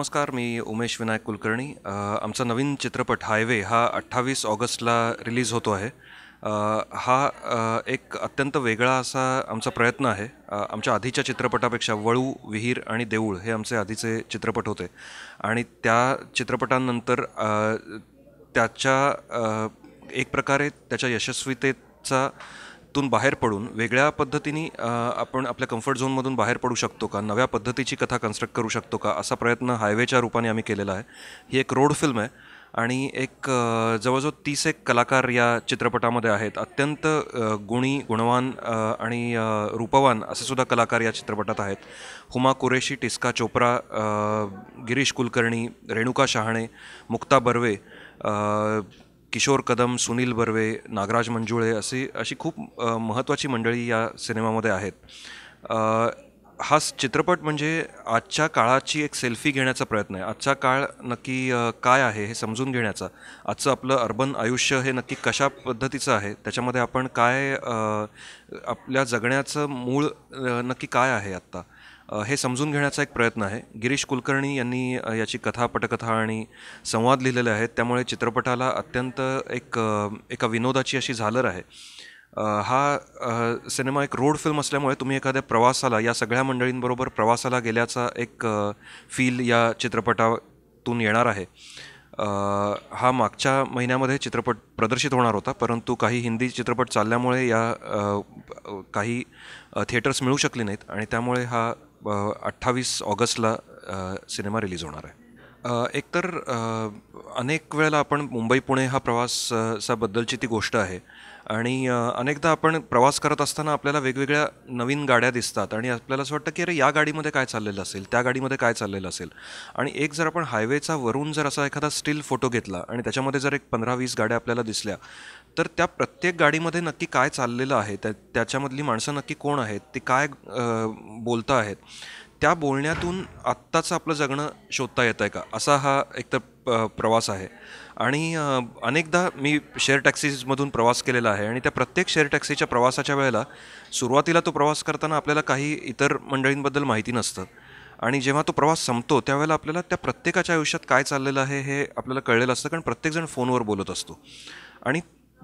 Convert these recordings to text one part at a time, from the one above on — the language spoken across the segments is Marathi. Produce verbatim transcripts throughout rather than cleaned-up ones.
नमस्कार, मी उमेश विनायक कुलकर्णी. आमचा नवीन चित्रपट हायवे हा अठ्ठावीस ऑगस्टला रिलीज होतो आहे. हा एक अत्यंत वेगळा असा आमचा प्रयत्न आहे. आमच्या आधीच्या चित्रपटापेक्षा वळू, विहीर आणि देऊळ हे आमचे आधीचे चित्रपट होते आणि त्या चित्रपटांनंतर त्याच्या एक प्रकारे त्याच्या यशस्वीतेचा तून बाहेर पडून वेगळ्या पद्धतीने आपण आपल्या कम्फर्ट झोनमधून बाहेर पडू शकतो का, नव्या पद्धतीची कथा कन्स्ट्रक्ट करू शकतो का, असा प्रयत्न हायवेच्या रूपाने आम्ही केलेला आहे. ही एक रोड फिल्म आहे आणि एक जवळजवळ तीस एक कलाकार या चित्रपटामध्ये आहेत. अत्यंत गुणी, गुणवान आणि रूपवान असे सुद्धा कलाकार या चित्रपटात आहेत. हुमा, कुरेशी, टिस्का, चोप्रा, गिरीश कुलकर्णी, रेणुका, शहाणे, मुक्ता, बर्वे, किशोर, कदम, सुनील, बर्वे, नागराज, मंजुळे अशी अशी खूप महत्त्वाची मंडळी या सिनेमामध्ये आहेत. हा चित्रपट म्हणजे आजच्या काळाची एक सेल्फी घेण्याचा प्रयत्न आहे. आजचा काळ नक्की काय आहे हे समजून घेण्याचा, आजचं आपलं अर्बन आयुष्य हे नक्की कशा पद्धतीचं आहे, त्याच्यामध्ये आपण काय आपल्या जगण्याचं मूळ नक्की काय आहे आत्ता हे समजून घेण्याचा एक प्रयत्न आहे. गिरीश कुलकर्णी यांनी याची कथा, पटकथा आणि संवाद लिहिलेले आहेत, त्यामुळे चित्रपटाला अत्यंत एक एका विनोदाची अशी झालर आहे. हा सिनेमा एक रोड फिल्म असल्यामुळे तुम्ही एखाद्या प्रवासाला, या सगळ्या मंडळींबरोबर प्रवासाला गेल्याचा एक फील या चित्रपटातून येणार आहे. हा मागच्या महिन्यामध्ये चित्रपट प्रदर्शित होणार होता, परंतु काही हिंदी चित्रपट चालल्यामुळे या काही थिएटर्स मिळू शकले नाहीत आणि त्यामुळे हा अठ्ठावीस ऑगस्टला सिनेमा रिलीज होणार आहे. एकतर अनेक वेळेला आपण मुंबई पुणे हा प्रवासाबद्दलची ती गोष्ट आहे आणि अनेकदा आपण प्रवास करत असताना आपल्याला वेगवेगळ्या नवीन गाड्या दिसतात आणि आपल्याला असं वाटतं की अरे या गाडीमध्ये काय चाललेलं असेल, त्या गाडीमध्ये काय चाललेलं असेल. आणि एक जर आपण हायवेचा वरून जर असा एखादा स्टील फोटो घेतला आणि त्याच्यामध्ये जर एक पंधरा वीस गाड्या आपल्याला दिसल्या, तर त्या प्रत्येक गाडीमध्ये नक्की काय चाललेलं आहे, त्या त्याच्यामधली माणसं नक्की कोण आहेत, ती काय बोलत आहेत, त्या बोलण्यातून आत्ताचं आपलं जगणं शोधता येतं आहे का, असा हा एकतर प्रवास आहे. आणि अनेकदा मी शेअर टॅक्सीजमधून प्रवास केलेला आहे आणि त्या प्रत्येक शेअर टॅक्सीच्या प्रवासाच्या वेळेला सुरुवातीला तो प्रवास करताना आपल्याला काही इतर मंडळींबद्दल माहिती नसतं आणि जेव्हा तो प्रवास संपतो त्यावेळेला आपल्याला त्या प्रत्येकाच्या आयुष्यात काय चाललेलं आहे हे आपल्याला कळलेलं असतं, कारण प्रत्येकजण फोनवर बोलत असतो. आणि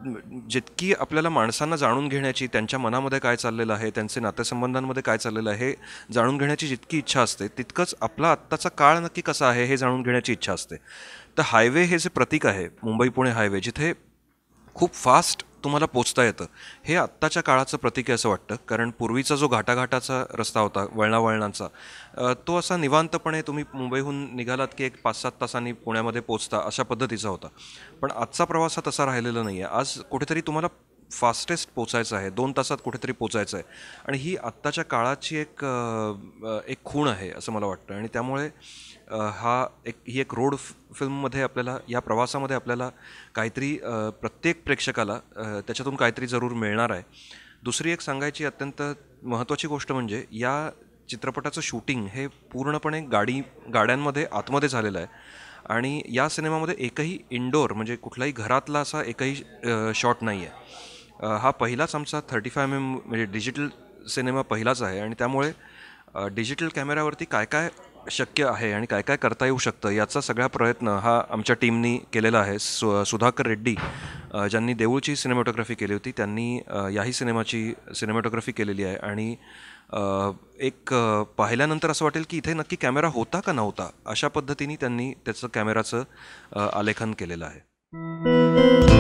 जितकी आपल्याला माणसांना जाणून घेण्याची, त्यांच्या मनामध्ये काय चाललेलं आहे, त्यांचे नातेसंबंधांमध्ये काय चाललेलं आहे हे जाणून घेण्याची जितकी इच्छा असते, तितकंच आपला आत्ताचा काळ नक्की कसा आहे हे जाणून घेण्याची इच्छा असते. तर हायवे हे जे प्रतीक आहे, मुंबई पुणे हायवे, जिथे खूप फास्ट तुम्हाला पोचता येतं, हे आत्ताच्या काळाचं प्रतीक आहे असं वाटतं. कारण पूर्वीचा जो घाटाघाटाचा रस्ता होता, वळणावळणांचा, तो असा निवांतपणे तुम्ही मुंबईहून निघालात की एक पाच सात तासांनी पुण्यामध्ये पोचता अशा पद्धतीचा होता. पण आजचा प्रवास हा तसा राहिलेला नाही आहे. आज कुठेतरी तुम्हाला फास्टेस्ट पोचायचं आहे, दोन तासात कुठेतरी पोचायचं आहे आणि ही आत्ताच्या काळाची एक एक खूण आहे असं मला वाटतं. आणि त्यामुळे हा एक ही एक रोड फिल्ममध्ये आपल्याला, या प्रवासामध्ये आपल्याला काहीतरी, प्रत्येक प्रेक्षकाला त्याच्यातून काहीतरी जरूर मिळणार आहे. दुसरी एक सांगायची अत्यंत महत्त्वाची गोष्ट म्हणजे या चित्रपटाचं शूटिंग हे पूर्णपणे गाडी गाड्यांमध्ये आतमध्ये झालेलं आहे आणि या सिनेमामध्ये एकही इंडोर म्हणजे कुठलाही घरातला असा एकही शॉट नाही आहे. हा पहिलाच आमचा थर्टी फाय एम एम म्हणजे डिजिटल सिनेमा पहिलाच आहे आणि त्यामुळे डिजिटल कॅमेऱ्यावरती काय काय शक्य आहे आणि काय काय करता येऊ शकतं याचा सगळा प्रयत्न हा आमच्या टीमनी केलेला आहे. सु सुधाकर रेड्डी ज्यांनी देऊळची सिनेमॅटोग्राफी केली होती, त्यांनी याही सिनेमाची सिनेमॅटोग्राफी केलेली आहे आणि एक पाहिल्यानंतर असं वाटेल की इथे नक्की कॅमेरा होता का नव्हता, अशा पद्धतीने त्यांनी त्याचं कॅमेराचं आलेखन केलेलं आहे.